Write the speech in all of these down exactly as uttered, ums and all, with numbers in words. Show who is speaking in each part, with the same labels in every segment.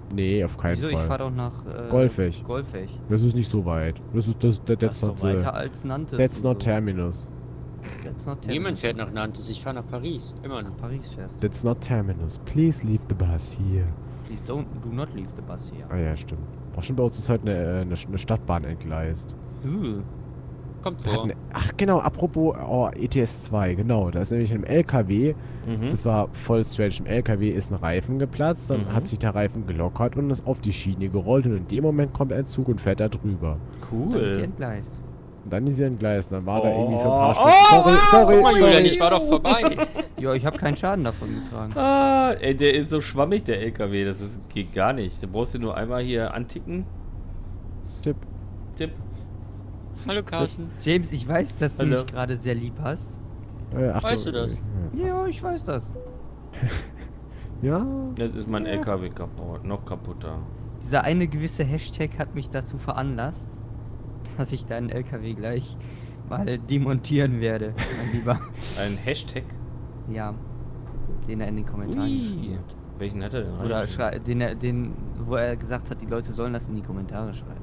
Speaker 1: Nee, auf keinen
Speaker 2: Wieso?
Speaker 1: Fall.
Speaker 2: Ich fahr doch nach äh,
Speaker 1: Golfech.
Speaker 2: Golfech.
Speaker 1: Das ist nicht so weit. Das ist das, that,
Speaker 2: Das
Speaker 1: that's
Speaker 2: ist
Speaker 1: not
Speaker 2: doch
Speaker 1: the,
Speaker 2: weiter als Nantes.
Speaker 1: that's
Speaker 2: und
Speaker 1: not
Speaker 2: so.
Speaker 1: terminus.
Speaker 2: That's not
Speaker 3: Niemand
Speaker 2: Terminus.
Speaker 3: fährt nach Nantes, ich fahre nach Paris. Immer noch.
Speaker 2: Nach Paris fährst.
Speaker 1: That's not terminus. Please leave the bus here.
Speaker 2: Please don't, do not leave the bus here.
Speaker 1: Ah ja, stimmt. Auch schon bei uns ist halt eine, äh, eine, eine Stadtbahn entgleist.
Speaker 2: Uh.
Speaker 3: Kommt
Speaker 1: Da hat
Speaker 3: vor.
Speaker 1: eine, ach genau, apropos oh, E T S zwei, genau. Da ist nämlich im L K W,
Speaker 4: Mhm.
Speaker 1: das war voll strange, im L K W ist ein Reifen geplatzt, dann
Speaker 4: Mhm.
Speaker 1: hat sich der Reifen gelockert und ist auf die Schiene gerollt und in dem Moment kommt ein Zug und fährt da drüber.
Speaker 2: Dann ist sie
Speaker 4: Cool.
Speaker 2: entgleist.
Speaker 1: Und dann ist sie entgleist, dann war da
Speaker 4: Oh.
Speaker 1: irgendwie für ein paar
Speaker 4: Oh,
Speaker 1: Stunden... Sorry, sorry,
Speaker 3: Guck mal, Julian,
Speaker 1: sorry.
Speaker 3: ich war doch vorbei.
Speaker 2: Ja, ich habe keinen Schaden davon getragen.
Speaker 4: Ah, ey, der ist so schwammig, der L K W. Das ist, geht gar nicht. Da brauchst du nur einmal hier anticken.
Speaker 1: Tipp.
Speaker 4: Tipp.
Speaker 3: Hallo Carsten.
Speaker 2: James, ich weiß, dass du
Speaker 4: Hallo.
Speaker 2: mich gerade sehr lieb hast.
Speaker 1: Äh, Achtung,
Speaker 3: Weißt du das?
Speaker 1: äh, fast.
Speaker 2: Ja, ich weiß das.
Speaker 1: Ja,
Speaker 4: Jetzt ist mein
Speaker 2: Ja.
Speaker 4: L K W kaputt. Noch kaputter.
Speaker 2: Dieser eine gewisse Hashtag hat mich dazu veranlasst, dass ich deinen L K W gleich mal demontieren werde, mein Lieber.
Speaker 4: Ein Hashtag?
Speaker 2: Ja, den er in den Kommentaren
Speaker 4: Ui.
Speaker 2: geschrieben hat.
Speaker 4: Welchen hat er denn?
Speaker 2: Oder
Speaker 4: reingeschrieben?
Speaker 2: schrei den, er- den, wo er gesagt hat, die Leute sollen das in die Kommentare schreiben.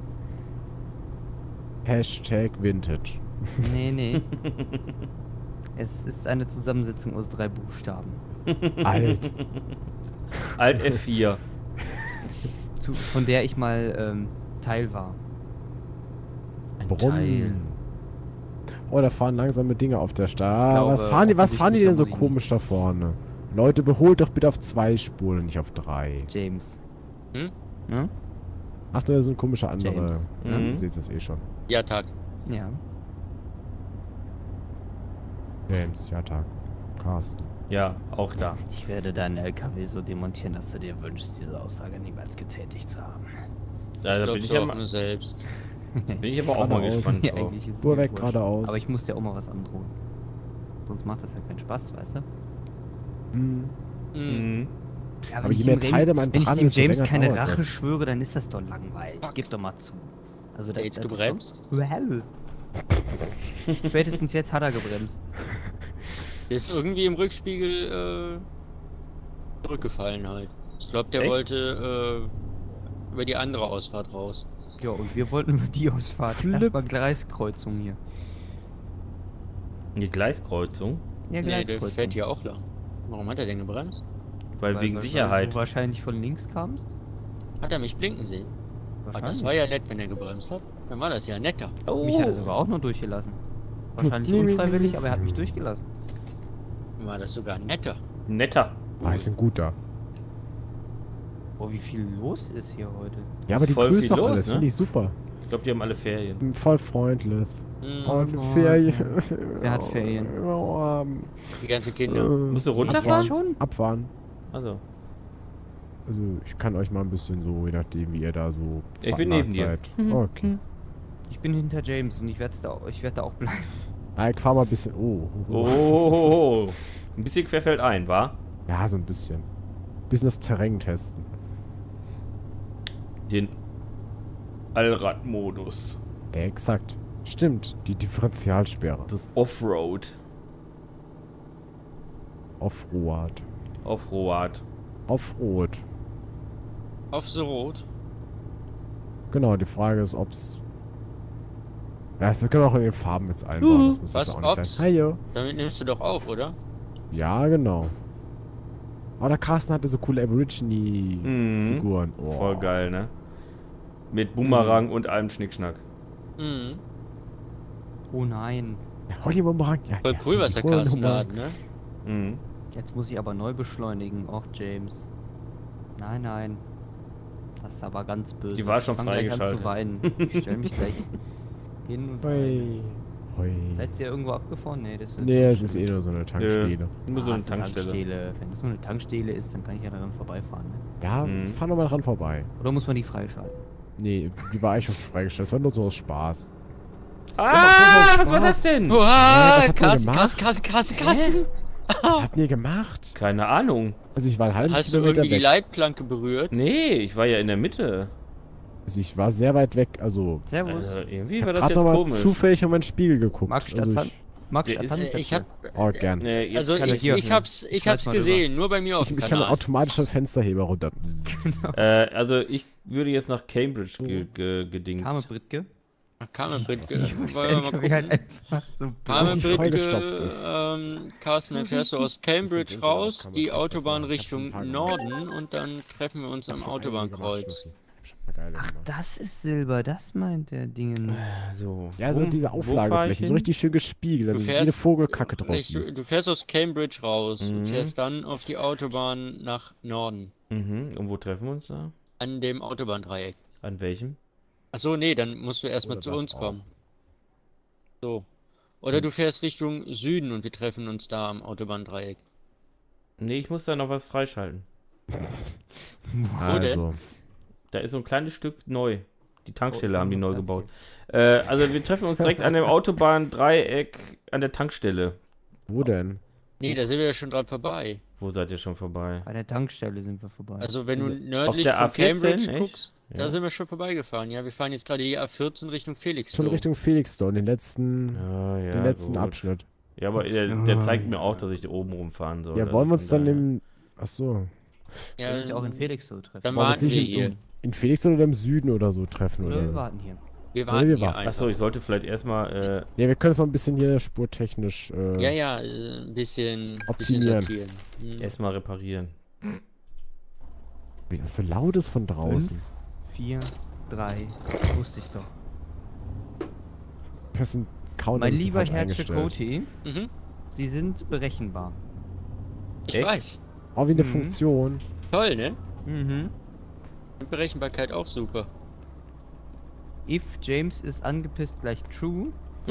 Speaker 1: Hashtag Vintage.
Speaker 2: Nee, nee. Es ist eine Zusammensetzung aus drei Buchstaben.
Speaker 1: Alt.
Speaker 4: Alt F vier.
Speaker 2: Zu, von der ich mal ähm, Teil war.
Speaker 4: Ein
Speaker 1: Warum?
Speaker 4: Teil.
Speaker 1: Oh, da fahren langsame Dinge auf der
Speaker 2: Ich
Speaker 1: Straße.
Speaker 2: glaube,
Speaker 1: Was fahren die, was fahren die denn so
Speaker 2: offensichtlich
Speaker 1: komisch da vorne? Leute, beholt doch bitte auf zwei Spuren und nicht auf drei.
Speaker 2: James.
Speaker 3: Hm?
Speaker 2: Ne?
Speaker 1: Ach, da sind komische andere.
Speaker 2: James.
Speaker 1: Ja,
Speaker 4: Mhm.
Speaker 1: ihr seht das eh schon.
Speaker 3: Ja, Tag.
Speaker 2: Ja.
Speaker 1: James, ja, Tag. Carsten.
Speaker 4: Ja, auch da.
Speaker 2: Ich werde deinen L K W so demontieren, dass du dir wünschst, diese Aussage niemals getätigt zu haben.
Speaker 4: Da,
Speaker 3: Das
Speaker 4: da bin
Speaker 3: glaubst
Speaker 4: ich,
Speaker 3: du
Speaker 4: ja
Speaker 3: auch
Speaker 4: mal,
Speaker 3: nur selbst.
Speaker 4: bin ich aber auch mal
Speaker 1: Geradeaus.
Speaker 4: gespannt.
Speaker 2: Nee,
Speaker 4: drauf.
Speaker 2: eigentlich ist es
Speaker 1: Spur
Speaker 2: mir
Speaker 1: weg,
Speaker 2: wurscht.
Speaker 1: geradeaus.
Speaker 2: Aber ich muss dir auch mal was androhen. Sonst macht das ja keinen Spaß, weißt du?
Speaker 1: Hm.
Speaker 3: Hm.
Speaker 4: Mhm.
Speaker 2: Ja,
Speaker 1: Aber
Speaker 2: wenn
Speaker 1: je
Speaker 2: ich
Speaker 1: mehr
Speaker 2: dem
Speaker 1: Teile
Speaker 2: Remy-
Speaker 1: man
Speaker 2: Wenn ich
Speaker 1: dran
Speaker 2: dem
Speaker 1: ist, so
Speaker 2: James
Speaker 1: länger
Speaker 2: keine
Speaker 1: dauert
Speaker 2: Rache
Speaker 1: das.
Speaker 2: schwöre, dann ist das doch langweilig.
Speaker 3: Fuck.
Speaker 2: Gib doch mal zu. Also, da,
Speaker 3: Jetzt
Speaker 2: das ist
Speaker 3: gebremst?
Speaker 2: Doch... Wow. Spätestens jetzt hat er gebremst.
Speaker 3: Der ist irgendwie im Rückspiegel äh, zurückgefallen halt. Ich glaube, der
Speaker 4: Echt?
Speaker 3: wollte äh, über die andere Ausfahrt raus.
Speaker 2: Ja, und wir wollten über die Ausfahrt.
Speaker 1: Flip.
Speaker 2: Erstmal Gleiskreuzung hier.
Speaker 4: Die Gleiskreuzung.
Speaker 2: Ja,
Speaker 3: Nee, der
Speaker 2: Gleiskreuzung.
Speaker 3: fährt hier auch lang. Warum hat er denn gebremst?
Speaker 4: Weil, wegen
Speaker 2: weil
Speaker 4: Sicherheit.
Speaker 2: du wahrscheinlich von links kamst.
Speaker 3: Hat er mich blinken sehen? Ah, das war ja nett, wenn er gebremst hat. Dann war das ja netter.
Speaker 4: Oh.
Speaker 2: Mich hat er sogar auch nur durchgelassen. Wahrscheinlich
Speaker 1: Nee, nee,
Speaker 2: unfreiwillig,
Speaker 1: nee.
Speaker 2: aber er hat mich durchgelassen.
Speaker 3: Dann war das sogar netter.
Speaker 4: Netter.
Speaker 1: Ah, ist ein guter.
Speaker 2: Boah, wie viel los ist hier heute.
Speaker 1: Ja, aber die
Speaker 4: Voll
Speaker 1: grüßt
Speaker 4: viel
Speaker 1: doch
Speaker 4: los,
Speaker 1: alles,
Speaker 4: ne?
Speaker 1: finde ich super.
Speaker 4: Ich glaube, die haben alle Ferien.
Speaker 1: Bin voll freundlich.
Speaker 3: Hm,
Speaker 1: Und
Speaker 2: Oh,
Speaker 1: Ferien.
Speaker 2: Wer hat Ferien?
Speaker 1: Oh, ähm,
Speaker 3: die ganzen Kinder.
Speaker 1: äh,
Speaker 4: Musst du runterfahren?
Speaker 2: Jetzt schon?
Speaker 1: Abfahren.
Speaker 4: Also.
Speaker 1: Also, ich kann euch mal ein bisschen so, je nachdem, wie ihr da so
Speaker 4: Ich bin neben dir.
Speaker 1: seid.
Speaker 2: Mhm.
Speaker 1: Okay.
Speaker 2: Ich bin hinter James und ich werde da, auch- ich werd da auch bleiben.
Speaker 1: Ah, ich fahr mal ein bisschen. Oh.
Speaker 4: Oh. Ein bisschen querfeld ein, wa?
Speaker 1: Ja, so ein bisschen. Bisschen das Terrain testen.
Speaker 4: Den Allradmodus.
Speaker 1: Ja, exakt. Stimmt, die Differentialsperre.
Speaker 4: Das Offroad.
Speaker 1: Offroad.
Speaker 4: Offroad.
Speaker 1: Offroad.
Speaker 3: Auf so rot.
Speaker 1: Genau, die Frage ist, ob's. Ja, das können wir auch in den Farben jetzt einbauen. Das muss
Speaker 3: Was,
Speaker 1: jetzt auch nicht
Speaker 3: ob's?
Speaker 1: sein. Hi, yo.
Speaker 3: Damit nimmst du doch auf, oder?
Speaker 1: Ja, genau. Oh, der Carsten hatte so coole Aborigine-Figuren. Oh.
Speaker 4: Voll geil, ne? Mit Boomerang und allem Schnickschnack.
Speaker 3: Mhm.
Speaker 2: Oh nein.
Speaker 1: Ja, hol den Bumerang. Ja,
Speaker 3: Voll
Speaker 1: ja,
Speaker 3: cool, was der
Speaker 1: hol den
Speaker 3: Carsten da
Speaker 1: Bumerang.
Speaker 3: hat, ne?
Speaker 4: Mhm.
Speaker 2: Jetzt muss ich aber neu beschleunigen. Och, James. Nein, nein. Das ist aber ganz böse.
Speaker 4: Die war schon
Speaker 2: Ich fang gleich an
Speaker 4: freigeschaltet.
Speaker 2: zu weinen. Ich stell mich gleich hin und weine.
Speaker 1: Hui. Hui.
Speaker 2: Seid ihr irgendwo abgefahren? Nee, das ist
Speaker 1: Nee, es ist eh nur so eine Tankstelle.
Speaker 4: Nur so
Speaker 2: Ah,
Speaker 4: eine
Speaker 2: ist eine
Speaker 4: Tankstelle.
Speaker 2: Tankstelle. Wenn das nur eine Tankstelle ist, dann kann ich ja daran vorbeifahren. Ne?
Speaker 1: Ja,
Speaker 4: Mhm.
Speaker 1: fahr doch mal dran vorbei.
Speaker 2: Oder muss man die freischalten?
Speaker 1: Nee, die war eigentlich schon freigestellt. Das war nur so aus Spaß.
Speaker 4: Ah, was war das denn?
Speaker 1: was
Speaker 3: Oha!
Speaker 1: habt ihr
Speaker 3: Carsten,
Speaker 1: gemacht?
Speaker 3: Carsten, Carsten, Carsten, Carsten!
Speaker 1: Was habt ihr gemacht?
Speaker 4: Keine Ahnung.
Speaker 1: Also ich war einen halben
Speaker 3: Hast du
Speaker 1: Kilometer
Speaker 3: irgendwie die
Speaker 1: weg.
Speaker 3: Leitplanke berührt?
Speaker 4: Nee, ich war ja in der Mitte.
Speaker 1: Also ich war sehr weit weg. Also
Speaker 2: Servus.
Speaker 4: Also irgendwie
Speaker 1: ich
Speaker 4: war
Speaker 1: hab
Speaker 4: das
Speaker 1: gerade
Speaker 4: jetzt
Speaker 1: nochmal
Speaker 4: komisch.
Speaker 1: zufällig um meinen Spiegel geguckt.
Speaker 2: Max
Speaker 1: Also
Speaker 2: Stadtland.
Speaker 1: ich,
Speaker 2: Max,
Speaker 4: Der ist-
Speaker 2: Tanzsätze.
Speaker 3: Äh, Ich hab.
Speaker 1: Oh, gern.
Speaker 4: Nee, jetzt
Speaker 3: Also
Speaker 4: kann
Speaker 3: ich,
Speaker 4: ich,
Speaker 2: hier.
Speaker 3: ich hab's, ich
Speaker 2: Schmeiß
Speaker 3: hab's
Speaker 2: mal
Speaker 3: gesehen, nur bei mir auf
Speaker 1: Ich,
Speaker 3: dem
Speaker 1: ich kann
Speaker 3: Kanal.
Speaker 1: automatisch einen Fensterheber runter.
Speaker 4: äh, also ich würde jetzt nach Cambridge ge, ge, gedingst.
Speaker 2: Karme Britke.
Speaker 3: Carmen Britke.
Speaker 2: Ich
Speaker 3: Wollen
Speaker 2: muss
Speaker 3: wir mal
Speaker 2: L K W halt
Speaker 3: gucken?
Speaker 2: einfach so
Speaker 3: Carmen
Speaker 1: richtig
Speaker 3: Britke,
Speaker 1: vollgestopft ist.
Speaker 3: ähm, Carsten, dann fährst du aus Cambridge
Speaker 1: Winter, das
Speaker 3: raus,
Speaker 1: kann man
Speaker 3: die
Speaker 1: schon fast
Speaker 3: Autobahn
Speaker 1: machen. Ich hab schon
Speaker 3: Richtung
Speaker 1: ein paar gemacht.
Speaker 3: Norden und dann treffen wir uns am Autobahnkreuz.
Speaker 2: Ach, das ist Silber, das meint der Dingen.
Speaker 4: So.
Speaker 1: Ja, so
Speaker 4: Wo-
Speaker 1: diese
Speaker 4: wo fahr ich
Speaker 1: Auflagefläche, so
Speaker 4: hin?
Speaker 1: richtig schön gespiegelt,
Speaker 3: Du
Speaker 1: damit jede
Speaker 3: fährst,
Speaker 1: Vogelkacke draus
Speaker 3: Richtung-
Speaker 1: siehst.
Speaker 3: du fährst aus Cambridge raus
Speaker 4: Mhm.
Speaker 3: und fährst dann auf die Autobahn nach Norden.
Speaker 4: Mhm. Und wo treffen wir uns da?
Speaker 3: An dem Autobahndreieck.
Speaker 4: An welchem?
Speaker 3: Achso, nee, dann musst du erstmal
Speaker 1: Oder
Speaker 3: zu
Speaker 1: das
Speaker 3: uns
Speaker 1: auch.
Speaker 3: kommen. So. Oder du fährst Richtung Süden und wir treffen uns da am Autobahndreieck.
Speaker 4: Nee, ich muss da noch was freischalten.
Speaker 1: Also,
Speaker 4: Da ist so ein kleines Stück neu. Die Tankstelle
Speaker 2: Oh,
Speaker 4: haben die neu
Speaker 2: erzähl.
Speaker 4: gebaut. Äh, also wir treffen uns direkt an dem Autobahndreieck an der Tankstelle.
Speaker 1: wo denn?
Speaker 3: Nee, da sind wir ja schon dran vorbei.
Speaker 4: Wo seid ihr schon vorbei?
Speaker 2: Bei der Tankstelle sind wir vorbei.
Speaker 3: Also wenn du
Speaker 1: Also,
Speaker 3: nördlich
Speaker 4: der
Speaker 3: von
Speaker 4: A vierzehn,
Speaker 3: Cambridge
Speaker 4: echt?
Speaker 3: guckst, da
Speaker 4: Ja.
Speaker 3: sind wir schon vorbeigefahren. Ja, wir fahren jetzt gerade die A vierzehn Richtung
Speaker 1: Schon
Speaker 3: Felixstowe.
Speaker 1: Richtung Felixstowe, den letzten,
Speaker 4: Ja, ja,
Speaker 1: den letzten
Speaker 4: gut.
Speaker 1: Abschnitt.
Speaker 4: Ja, aber der, der zeigt mir auch, dass ich da oben rumfahren soll.
Speaker 1: Ja,
Speaker 4: also
Speaker 1: wollen wir uns
Speaker 4: von
Speaker 1: dann
Speaker 4: daher.
Speaker 1: im. Achso.
Speaker 2: Wir
Speaker 3: Ja,
Speaker 2: können uns auch in Felix so treffen.
Speaker 3: dann
Speaker 1: Wollen wir uns
Speaker 3: warten wir
Speaker 1: nicht
Speaker 3: hier.
Speaker 1: in, in Felixstowe oder im Süden oder so treffen?
Speaker 2: Oder wir
Speaker 1: Oder?
Speaker 2: warten hier.
Speaker 3: Wir
Speaker 1: Oder
Speaker 3: warten
Speaker 1: wir
Speaker 3: hier
Speaker 1: warten.
Speaker 3: einfach.
Speaker 4: Achso, ich sollte vielleicht erstmal.
Speaker 1: Ja, wir können es mal ein bisschen hier spurtechnisch. Äh,
Speaker 3: Ja, ja, äh, ein bisschen, bisschen
Speaker 1: Optimieren.
Speaker 3: sortieren. Hm.
Speaker 4: Äh, erstmal reparieren.
Speaker 1: Wie das so laut ist von draußen.
Speaker 2: Vier, drei, wusste ich doch.
Speaker 1: Das sind Counter
Speaker 2: Mein
Speaker 1: ist
Speaker 2: lieber
Speaker 1: falsch
Speaker 2: Herr
Speaker 1: eingestellt.
Speaker 2: Chakoti,
Speaker 3: Mhm.
Speaker 2: Sie sind berechenbar.
Speaker 3: Ich
Speaker 4: Echt?
Speaker 3: weiß.
Speaker 1: Auch wie eine
Speaker 2: Mhm.
Speaker 1: Funktion.
Speaker 3: Toll, ne?
Speaker 2: Mhm.
Speaker 3: Berechenbarkeit auch super.
Speaker 2: If James ist angepisst gleich true,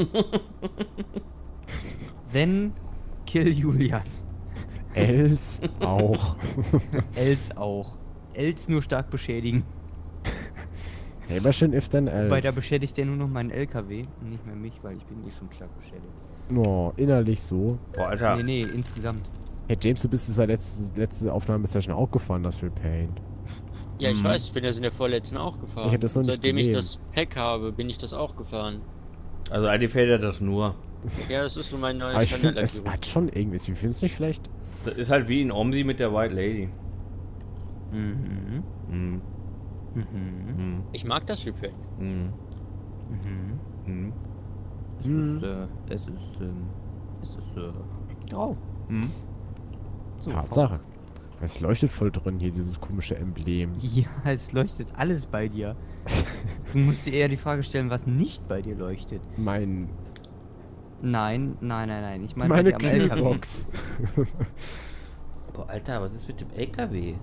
Speaker 2: then kill Julian.
Speaker 1: Else auch.
Speaker 2: Els auch. Els nur stark beschädigen.
Speaker 1: Ja, immer schön if then else.
Speaker 2: Bei der beschädigt er nur noch meinen L K W und nicht mehr mich, weil ich bin eh schon stark beschädigt.
Speaker 1: No, innerlich so.
Speaker 4: Boah, Alter.
Speaker 2: Nee, nee, insgesamt.
Speaker 1: Hey James, du bist es ja letzte, letzte Aufnahme ist ja schon auch gefahren, das Phil Paint.
Speaker 3: Ja, ich
Speaker 4: Mhm.
Speaker 3: weiß, ich bin das in der vorletzten auch gefahren.
Speaker 1: Ich hab das noch
Speaker 3: Und
Speaker 1: nicht
Speaker 3: Seitdem ich
Speaker 1: gesehen.
Speaker 3: das Pack habe, bin ich das auch gefahren.
Speaker 4: Also eigentlich fehlt ja das nur.
Speaker 3: Ja, das ist so mein neues
Speaker 1: Aber ich finde, es
Speaker 3: Standardlackierung.
Speaker 1: hat schon irgendwas. Ich finde es nicht schlecht.
Speaker 4: Das ist halt wie in Omsi mit der White Lady.
Speaker 2: Mhm.
Speaker 4: Mhm.
Speaker 2: Mhm.
Speaker 4: Mhm.
Speaker 3: Ich mag das Pack.
Speaker 4: Mhm.
Speaker 2: Mhm.
Speaker 4: Mhm.
Speaker 2: Es ist, äh, es ist, ähm, es ist, äh, grau.
Speaker 4: Mhm.
Speaker 2: So,
Speaker 1: Tatsache. Es leuchtet voll drin hier, dieses komische Emblem.
Speaker 2: Ja, es leuchtet alles bei dir. Du musst dir eher die Frage stellen, was nicht bei dir leuchtet.
Speaker 1: Mein,
Speaker 2: Nein, nein, nein, nein. Ich meine,
Speaker 1: meine
Speaker 2: bei dir am L K W.
Speaker 1: Kühlbox.
Speaker 4: Boah, Alter, was ist mit dem L K W?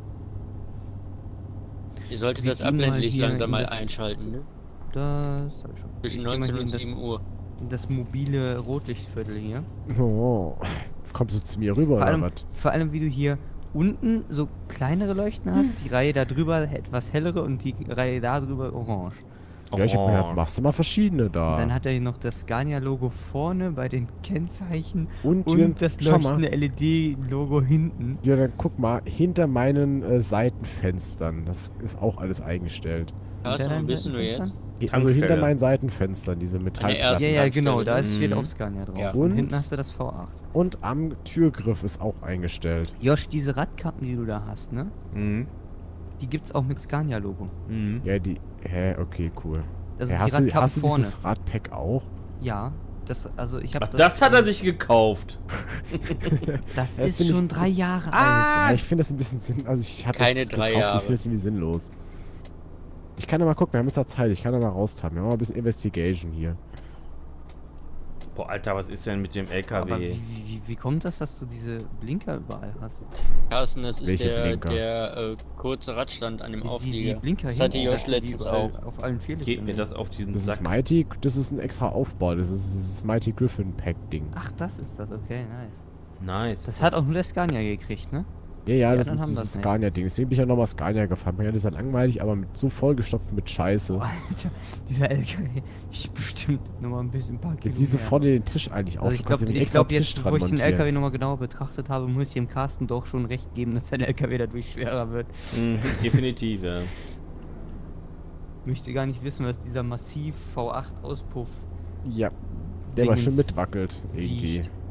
Speaker 3: Ihr solltet
Speaker 2: Wir
Speaker 3: das
Speaker 2: gehen mal
Speaker 3: Abblendlicht
Speaker 2: hier
Speaker 3: langsam
Speaker 2: in
Speaker 3: mal
Speaker 2: das-
Speaker 3: einschalten, ne?
Speaker 2: Das hab ich schon.
Speaker 3: Zwischen
Speaker 2: Ich geh mal
Speaker 3: neunzehn
Speaker 2: hier
Speaker 3: und
Speaker 2: in das-
Speaker 3: sieben Uhr.
Speaker 2: in das mobile Rotlichtviertel hier.
Speaker 1: Oh. Kommst du zu mir rüber
Speaker 2: Vor
Speaker 1: oder
Speaker 2: allem,
Speaker 1: was?
Speaker 2: vor allem, wie du hier unten so kleinere Leuchten hast, die Reihe da drüber etwas hellere und die Reihe da drüber orange.
Speaker 1: Ja, ich hab mir
Speaker 4: Oh.
Speaker 1: gedacht, machst du mal verschiedene da.
Speaker 2: Und dann hat er hier noch das Scania-Logo vorne bei den Kennzeichen
Speaker 1: und,
Speaker 2: und
Speaker 1: Jürgen,
Speaker 2: das
Speaker 1: schau mal.
Speaker 2: leuchtende L E D-Logo hinten.
Speaker 1: Ja, dann guck mal, hinter meinen äh, Seitenfenstern, das ist auch alles eingestellt.
Speaker 3: Carsten,
Speaker 2: Hinter
Speaker 3: wo
Speaker 2: deinen
Speaker 3: bist du nur jetzt?
Speaker 2: Seitenfenstern?
Speaker 1: Also hinter
Speaker 4: Tankstelle.
Speaker 1: meinen Seitenfenstern, diese
Speaker 3: ersten
Speaker 1: Metallplatten.
Speaker 2: Ja, ja, genau, da
Speaker 3: Tankstelle,
Speaker 2: ist, steht
Speaker 4: mhm.
Speaker 2: auch Scania drauf.
Speaker 3: Ja.
Speaker 2: Und
Speaker 1: Und-
Speaker 2: hinten hast du das V acht.
Speaker 1: Und am Türgriff ist auch eingestellt.
Speaker 2: Josh, diese Radkappen, die du da hast, ne?
Speaker 4: Mhm.
Speaker 2: Die gibt's auch mit Scania-Logo.
Speaker 4: Mhm.
Speaker 1: Ja, die. Hä, okay, cool.
Speaker 2: Also
Speaker 1: Hä,
Speaker 2: die
Speaker 1: hast, du,
Speaker 2: Radkappen
Speaker 1: hast du
Speaker 2: vorne.
Speaker 1: dieses Radpack auch?
Speaker 2: Ja, das, also ich habe
Speaker 4: Ach, das hat er sich gekauft.
Speaker 2: Das
Speaker 1: Das
Speaker 2: ist
Speaker 1: find ich-
Speaker 2: schon drei Jahre
Speaker 4: Ah!
Speaker 1: Ja, ich finde das ein bisschen sinn. Also ich hatte
Speaker 3: Keine
Speaker 1: das
Speaker 3: drei
Speaker 1: gekauft,
Speaker 3: Jahre.
Speaker 1: ich finde das irgendwie sinnlos. Ich kann ja mal gucken, wir haben jetzt ja Zeit, ich kann ja mal raustappen. Wir haben mal ein bisschen Investigation hier.
Speaker 4: Boah, Alter, was ist denn mit dem L K
Speaker 2: Aber
Speaker 4: W?
Speaker 2: wie, wie, wie kommt das, dass du diese Blinker überall hast?
Speaker 3: Carsten, das ist
Speaker 1: Welche
Speaker 3: der,
Speaker 1: Blinker?
Speaker 3: der äh, kurze Radstand an dem
Speaker 2: Die, die,
Speaker 3: Auflieger.
Speaker 2: die Blinker
Speaker 3: Das hatte
Speaker 2: hinten,
Speaker 3: Josh
Speaker 2: die
Speaker 3: letztens
Speaker 2: überall
Speaker 3: auch.
Speaker 2: auf allen vier
Speaker 4: Geht
Speaker 2: Lichtern
Speaker 4: mir
Speaker 2: sind.
Speaker 4: das auf diesen
Speaker 1: Das
Speaker 4: Sack?
Speaker 1: ist Mighty, das ist ein extra Aufbau, das ist das Mighty Griffin Pack Ding.
Speaker 2: Ach, das ist das, okay, nice.
Speaker 4: Nice.
Speaker 2: Das hat auch nur der Scania gekriegt, ne?
Speaker 1: Ja, ja,
Speaker 2: Ja,
Speaker 1: das
Speaker 2: dann
Speaker 1: ist
Speaker 2: haben
Speaker 1: dieses
Speaker 2: wir's nicht.
Speaker 1: Scania-Ding. Deswegen bin ich ja nochmal Scania gefahren. Ja, das ist ja langweilig, aber mit, so vollgestopft mit Scheiße.
Speaker 2: Boah, Alter, dieser L K W ist bestimmt nochmal ein bisschen ein paar Kilo
Speaker 1: Jetzt siehst du
Speaker 2: mehr.
Speaker 1: vorne den Tisch eigentlich auch.
Speaker 2: Also ich
Speaker 1: Du kannst
Speaker 2: glaube,
Speaker 1: den
Speaker 2: ich
Speaker 1: extra
Speaker 2: glaub,
Speaker 1: Tisch
Speaker 2: jetzt,
Speaker 1: dran
Speaker 2: wo ich den L K W
Speaker 1: montieren.
Speaker 2: nochmal genauer betrachtet habe, muss ich dem Carsten doch schon recht geben, dass sein L K W dadurch schwerer wird.
Speaker 4: Mhm, definitiv, ja.
Speaker 2: Ich möchte gar nicht wissen, was dieser massiv V acht Auspuff
Speaker 1: Ja, Der aber
Speaker 2: Dingens
Speaker 1: schön mitwackelt, irgendwie.
Speaker 2: wiegt.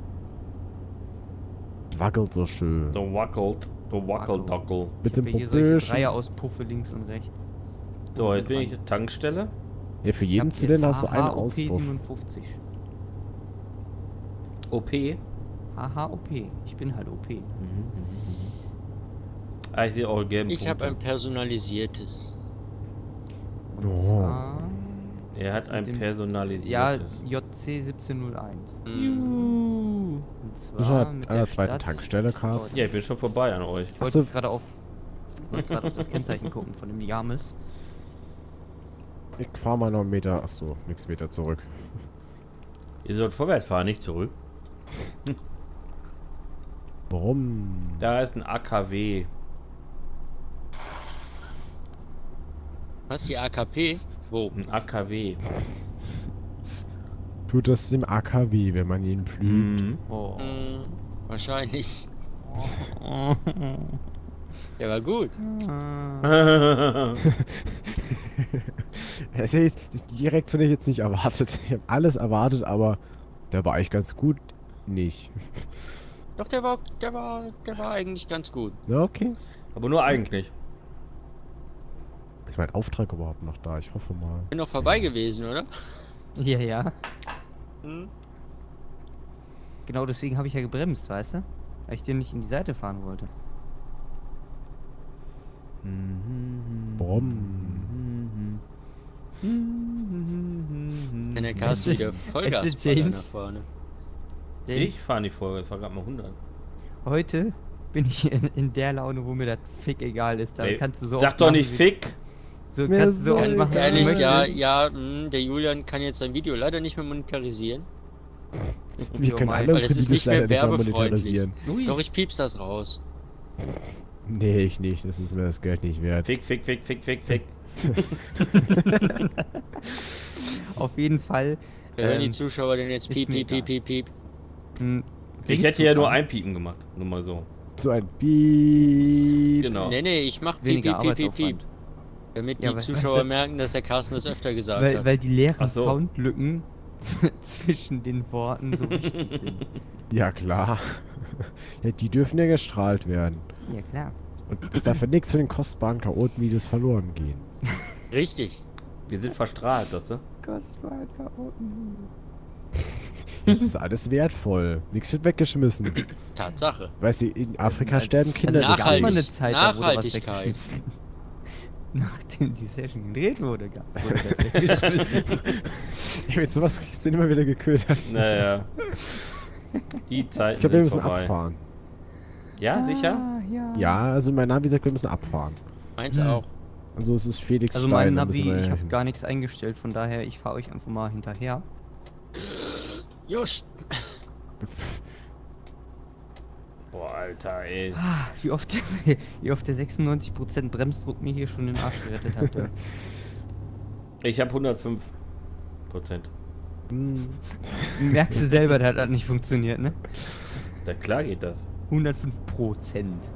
Speaker 1: Wackelt so schön.
Speaker 4: Der wackelt. Der Wackeldackel.
Speaker 1: Mit
Speaker 2: Ich
Speaker 1: dem
Speaker 2: hab hier solche
Speaker 1: Popöchen.
Speaker 2: Dreier-Auspuffe links und rechts.
Speaker 4: So, jetzt bin ich in der Tankstelle.
Speaker 1: Ja, für jeden Zylinder hast du einen Auspuff.
Speaker 2: siebenundfünfzig.
Speaker 4: O P.
Speaker 2: Haha, O P. Ich bin halt O P.
Speaker 4: Mhm, Ah, ich sehe auch gelben
Speaker 3: Ich habe
Speaker 4: Punkte.
Speaker 3: ein personalisiertes.
Speaker 2: Und
Speaker 1: Oh.
Speaker 2: zwar
Speaker 4: Er hat ein
Speaker 2: mit dem-
Speaker 4: personalisiertes.
Speaker 2: Ja, J C siebzehn null eins.
Speaker 3: Hm.
Speaker 2: Und
Speaker 1: Du
Speaker 2: zwar
Speaker 1: bist schon
Speaker 2: mit
Speaker 1: an der
Speaker 2: der
Speaker 1: zweiten
Speaker 2: Stadt.
Speaker 1: Tankstelle, Carsten.
Speaker 4: Ja, ich bin schon vorbei an euch.
Speaker 2: Ich
Speaker 1: Ach
Speaker 2: wollte
Speaker 1: so.
Speaker 2: gerade auf, wollte gerade auf das Kennzeichen gucken von dem Yamis.
Speaker 1: Ich fahr mal noch einen Meter. Achso, nix Meter zurück.
Speaker 4: Ihr sollt vorwärts fahren, nicht zurück.
Speaker 1: Warum?
Speaker 4: Da ist ein A K W.
Speaker 3: Was, die A K P? Wo?
Speaker 4: Ein A K W.
Speaker 1: Tut das dem A K W, wenn man ihn pflügt?
Speaker 4: Mhm.
Speaker 2: Oh.
Speaker 3: Hm, wahrscheinlich. Der war gut.
Speaker 1: Das ist direkt von ich jetzt nicht erwartet. Ich habe alles erwartet, aber der war eigentlich ganz gut. Nicht.
Speaker 3: Doch, der war, der war, der war eigentlich ganz gut.
Speaker 1: Ja, okay.
Speaker 4: Aber nur eigentlich.
Speaker 1: Ist mein Auftrag überhaupt noch da? Ich hoffe mal.
Speaker 3: Bin noch vorbei gewesen, oder?
Speaker 2: Ja, ja.
Speaker 3: Hm?
Speaker 2: Genau deswegen habe ich ja gebremst, weißt du? Weil ich dir nicht in die Seite fahren wollte.
Speaker 1: Brumm.
Speaker 3: Denn der Carsten wieder Vollgas
Speaker 2: Weißt du,
Speaker 3: ballert
Speaker 2: James?
Speaker 3: nach vorne.
Speaker 4: Ich fahre nicht vor, ich fahre gerade mal hundert.
Speaker 2: Heute bin ich in, in der Laune, wo mir das Fick egal ist. Da
Speaker 4: Ey,
Speaker 2: kannst du so
Speaker 4: Sag
Speaker 2: oft
Speaker 4: doch
Speaker 2: machen,
Speaker 4: nicht
Speaker 2: wie-
Speaker 4: Fick!
Speaker 2: So
Speaker 1: Mir
Speaker 2: kannst du so
Speaker 1: soll
Speaker 2: oft
Speaker 1: es
Speaker 2: machen, wie du
Speaker 3: Ehrlich, ja,
Speaker 2: möchtest.
Speaker 3: ja, mh, der Julian kann jetzt sein Video leider nicht mehr monetarisieren.
Speaker 1: Wir
Speaker 2: Jo,
Speaker 1: können
Speaker 2: Mai,
Speaker 1: alle
Speaker 3: weil
Speaker 1: unsere
Speaker 3: das ist
Speaker 1: Videos
Speaker 3: nicht mehr
Speaker 1: leider nicht mal
Speaker 3: werbefreundlich.
Speaker 1: monetarisieren.
Speaker 2: Ui.
Speaker 3: Doch, ich piep's das raus.
Speaker 1: Nee, ich nicht. Das ist mir das Geld nicht wert.
Speaker 4: Fick, fick, fick, fick, fick, fick.
Speaker 2: Auf jeden Fall.
Speaker 3: Wir hören die
Speaker 2: ähm,
Speaker 3: Zuschauer denn jetzt
Speaker 2: ist
Speaker 3: piep,
Speaker 2: mir
Speaker 3: piep, piep, piep, piep.
Speaker 2: m,
Speaker 4: Ich
Speaker 2: Dings
Speaker 4: hätte ja nur
Speaker 2: zufahren.
Speaker 4: ein Piepen gemacht. Nur mal so.
Speaker 1: So ein Piep.
Speaker 4: Genau.
Speaker 3: Nee, nee, ich mach piep,
Speaker 2: Weniger
Speaker 3: piep, piep, piep, piep.
Speaker 2: Arbeitsaufwand.
Speaker 3: Damit die
Speaker 2: Ja, weil-
Speaker 3: Zuschauer
Speaker 2: weißt du-
Speaker 3: merken, dass der Carsten das öfter gesagt
Speaker 2: Weil,
Speaker 3: hat.
Speaker 2: weil die leeren
Speaker 4: Ach so.
Speaker 2: Soundlücken zwischen den Worten so wichtig sind.
Speaker 1: Ja, klar. Ja, die dürfen ja gestrahlt werden.
Speaker 2: Ja, klar.
Speaker 1: Und es darf ja nichts für den kostbaren Chaoten-Videos verloren gehen.
Speaker 3: Richtig.
Speaker 4: Wir sind verstrahlt, sagst du?
Speaker 2: Kostbar Chaoten.
Speaker 1: Das ist alles wertvoll. Nichts wird weggeschmissen.
Speaker 3: Tatsache.
Speaker 1: Weißt du, in Afrika sterben Kinder
Speaker 2: Also es gab mal
Speaker 3: Nachhaltig-
Speaker 2: eine Zeit, da wurde was
Speaker 3: Nachhaltigkeit.
Speaker 2: weggeschmissen. Nachdem die Session gedreht wurde, gab- wurde das weggeschmissen.
Speaker 1: Ja, mit sowas kriegst du immer wieder geködert.
Speaker 4: Naja. Die Zeit
Speaker 1: Ich glaube, wir
Speaker 4: sind
Speaker 1: müssen
Speaker 4: vorbei.
Speaker 1: abfahren.
Speaker 4: Ja, sicher?
Speaker 2: Ah, ja.
Speaker 1: Ja, also mein Navi sagt, wir müssen abfahren.
Speaker 3: Meins
Speaker 2: Hm.
Speaker 3: auch.
Speaker 1: Also es ist Felix
Speaker 2: Also
Speaker 1: Stein,
Speaker 2: mein
Speaker 1: da müssen
Speaker 2: Navi,
Speaker 1: wir
Speaker 2: ich
Speaker 1: ja
Speaker 2: habe
Speaker 1: hin.
Speaker 2: gar nichts eingestellt, von daher, ich fahre euch einfach mal hinterher.
Speaker 3: Josh.
Speaker 4: Boah, Alter, ey.
Speaker 2: Ah, wie oft, wie oft der sechsundneunzig Prozent Bremsdruck mir hier schon den Arsch gerettet hatte.
Speaker 4: Ich habe hundertfünf Prozent.
Speaker 1: Hm.
Speaker 2: Merkst du selber, das hat nicht funktioniert, ne?
Speaker 4: Na klar geht das.
Speaker 2: hundertfünf Prozent.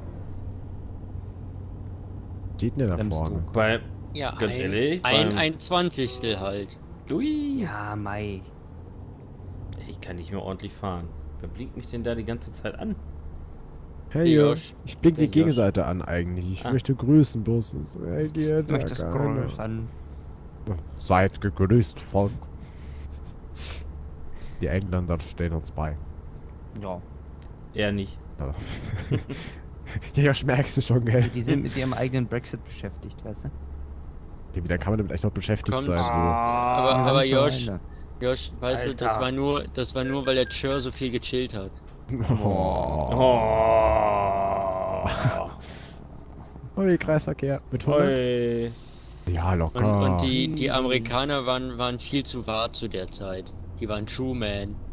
Speaker 1: Steht denn da vorne?
Speaker 2: Bremsdruck.
Speaker 4: Bei.
Speaker 3: Ja,
Speaker 4: Ganz
Speaker 3: ein,
Speaker 4: ehrlich,
Speaker 3: ein,
Speaker 4: beim-
Speaker 3: ein Zwanzigstel halt.
Speaker 4: Ui.
Speaker 2: Ja, Mai.
Speaker 4: Ich kann nicht mehr ordentlich fahren. Wer blinkt mich denn da die ganze Zeit an?
Speaker 1: Hey
Speaker 3: Josh.
Speaker 1: Josh. Ich blink die
Speaker 4: Hey, Josh.
Speaker 1: Gegenseite an eigentlich. Ich
Speaker 4: Ah.
Speaker 1: möchte grüßen, bloß es reagiert
Speaker 2: Ich möchte das
Speaker 1: ja keiner.
Speaker 2: größern.
Speaker 1: Seid gegrüßt, Volk. Die Engländer stehen uns bei.
Speaker 2: Ja.
Speaker 4: Eher nicht.
Speaker 1: Aber- Ja, Josh, merkst du schon, gell?
Speaker 2: Die sind mit ihrem eigenen Brexit beschäftigt, weißt du?
Speaker 1: Ja, wie lange kann man damit echt noch beschäftigt
Speaker 3: Kommt-
Speaker 1: sein? So.
Speaker 3: Aber,
Speaker 2: Ja,
Speaker 3: aber Josh,
Speaker 2: mittlerweile.
Speaker 3: Josh, weißt du, das
Speaker 4: Alter.
Speaker 3: war nur, das war nur, weil der Chur so viel gechillt hat.
Speaker 1: Oh.
Speaker 4: Oh.
Speaker 1: Ui, Kreisverkehr. Mit hundert?
Speaker 4: Oi.
Speaker 1: Ja,
Speaker 3: Und,
Speaker 1: locker.
Speaker 3: und die, die Amerikaner waren, waren viel zu wahr zu der Zeit. Die waren True Man.